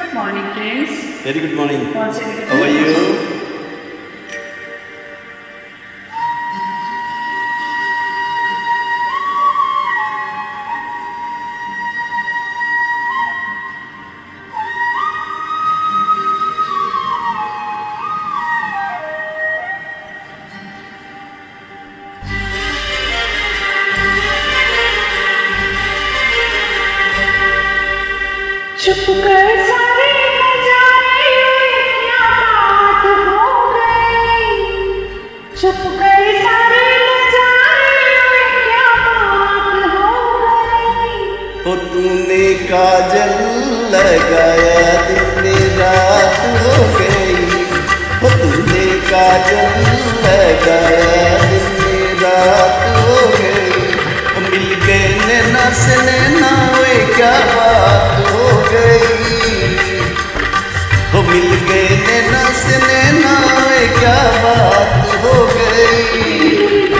Good morning, friends. Very good morning. What's your How are you? चुप कर सारे नजारे क्या बात हो गई। चुप कर सारे नजारे क्या बात हो गई। हो तूने काजल लगाया दिन रात हो गई। हो तूने काजल लगाया दिन रात हो गई। मिल गए नैना से नैना वे क्या बात हो गई। हो मिल गए नैना से नैना वे क्या बात हो गई।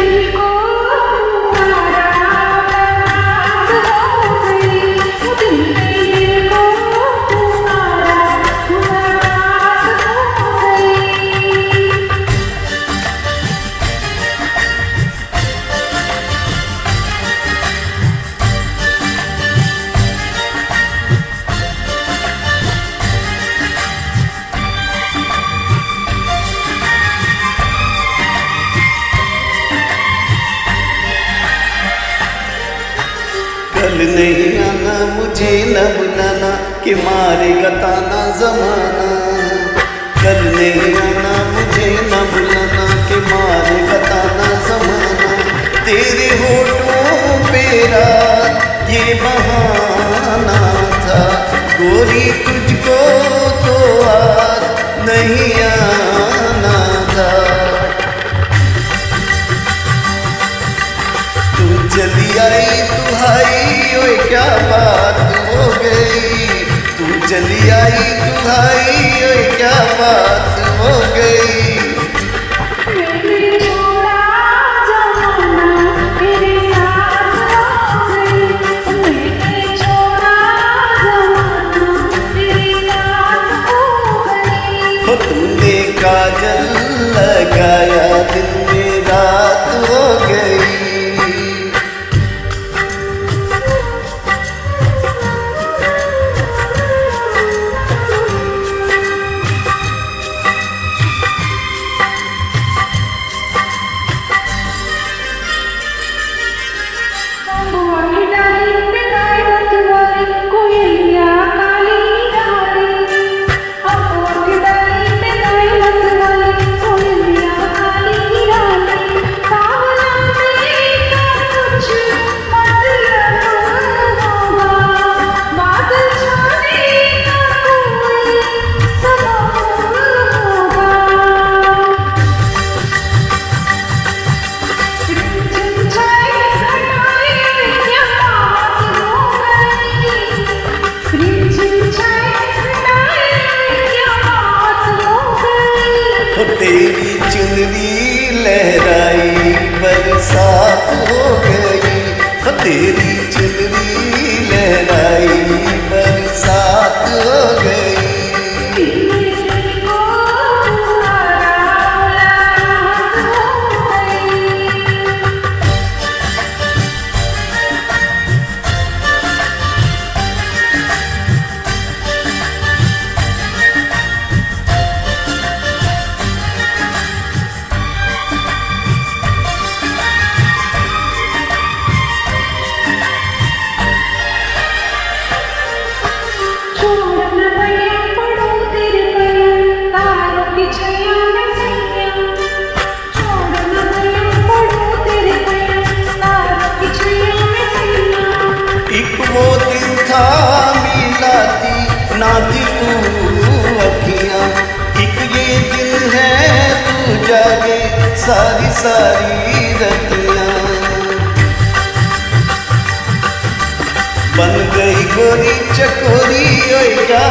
कल नहीं आना मुझे न बुलाना कि मारेगा ताना जमाना। कल नहीं आना मुझे न बुलाना कि मारेगा ताना जमाना। तेरे होठों पे रात ये बहाना था। गोरी तुझको तो आज नहीं आना था। तू चली आई तू हाई ओए क्या बात हो गई। तू चली आई तू हाई ओए क्या बात हो गई। हो तूने काजल लगाया दिन में रात हो गई। तेरी चुनरी लहराई बरसात हो गई। तेरी चुनरी लहराई बरसात हो गई। ना थी तू अखियाँ एक ये दिल है तू जागे सारी सारी रतियाँ। बन गई गोरी चकोरी ओए क्या